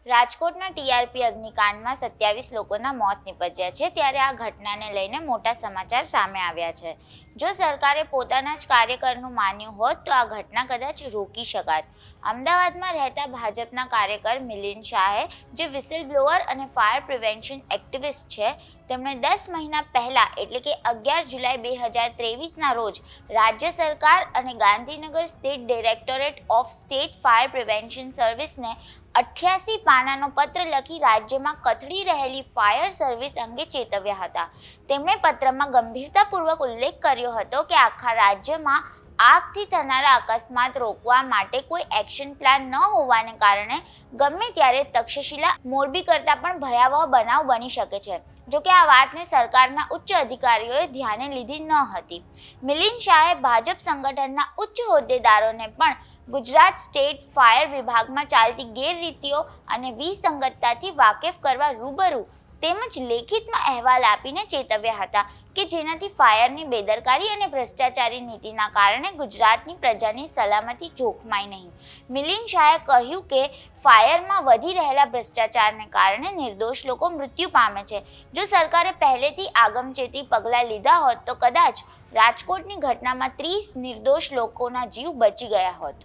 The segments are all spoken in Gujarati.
રાજકોટના ટીઆરપી અગ્નિકાંડમાં 27 લોકોના મોત નિપજ્યા છે ત્યારે આ ઘટનાને લઈને મોટા સમાચાર સામે આવ્યા છે। જો સરકારે પોતાના જ કાર્યકરનું માન્યું હોત તો આ ઘટના કદાચ રોકી શકાત। અમદાવાદમાં રહેતા ભાજપના કાર્યકર મિલિંદ શાહે, જે વિસલ બ્લોઅર અને ફાયર પ્રિવેન્શન એક્ટિવિસ્ટ છે, તેમણે 10 મહિના પહેલા એટલે કે 11 જુલાઈ 2023ના રોજ રાજ્ય સરકાર અને Gandhinagar state directorate of state fire prevention સર્વિસને 88 પાનાનો પત્ર લખી રાજ્યમાં કથળી રહેલી ફાયર સર્વિસ અંગે ચેતવ્યા હતા। તેમણે પત્રમાં ગંભીરતાપૂર્વક ઉલ્લેખ કર્યો હતો કે આખા રાજ્યમાં આગથી થનારા અકસ્માત રોકવા માટે કોઈ એક્શન પ્લાન ન હોવાને કારણે ગમે ત્યારે તક્ષશિલા મોરબી કરતાં પણ ભયાવહ બનાવ બની શકે છે। જોકે આ વાતને સરકારના ઉચ્ચ અધિકારીઓએ ધ્યાને લીધી ન હતી। મિલિંદ શાહે ભાજપ સંગઠનના ઉચ્ચ હોદ્દેદારોને પણ ગુજરાત સ્ટેટ ફાયર વિભાગમાં ચાલતી ગેરરીતિઓ અને વિસંગતતાથી વાકેફ કરવા રૂબરૂ તેમજ લેખિતમાં અહેવાલ આપીને ચેતવ્યા હતા કે જેનાથી ફાયરની બેદરકારી અને ભ્રષ્ટાચારી નીતિના કારણે ગુજરાતની પ્રજાની સલામતી જોખમાય નહીં। મિલિંદ શાહે કહ્યું કે ફાયરમાં વધી રહેલા ભ્રષ્ટાચારને કારણે નિર્દોષ લોકો મૃત્યુ પામે છે। જો સરકારે પહેલેથી આગમચેતી પગલાં લીધા હોત તો કદાચ રાજકોટની ઘટનામાં 30 નિર્દોષ લોકોના જીવ બચી ગયા હોત।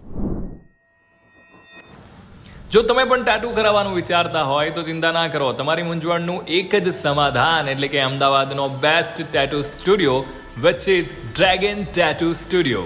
જો તમે પણ ટેટુ કરાવવાનું વિચારતા હોય તો ચિંતા ના કરો, તમારી મૂંઝવણનું એક જ સમાધાન એટલે કે અમદાવાદનો best tattoo studio which is dragon tattoo studio,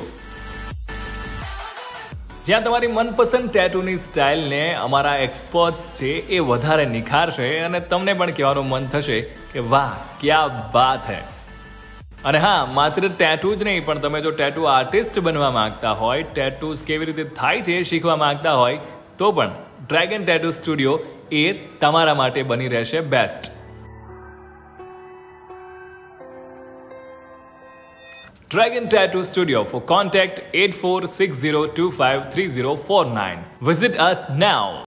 જ્યાં તમારી મનપસંદ ટેટુની સ્ટાઇલને અમારા એક્સપર્ટ્સ છે એ વધારે નિખારશે અને તમને પણ કહેવાનું મન થશે કે વાહ ક્યા બાત હૈ। અને હા, માત્ર ટેટુ જ નહીં, પણ તમે જો ટેટુ આર્ટિસ્ટ બનવા માંગતા હોય, ટેટુઝ કેવી રીતે થાય છે શીખવા માંગતા હોય તો પણ ડ્રેગન ટેટુ સ્ટુડિયો એ તમારા માટે બની રહેશે best. Dragon Tattoo Studio. For contact 8460253049. Visit us now.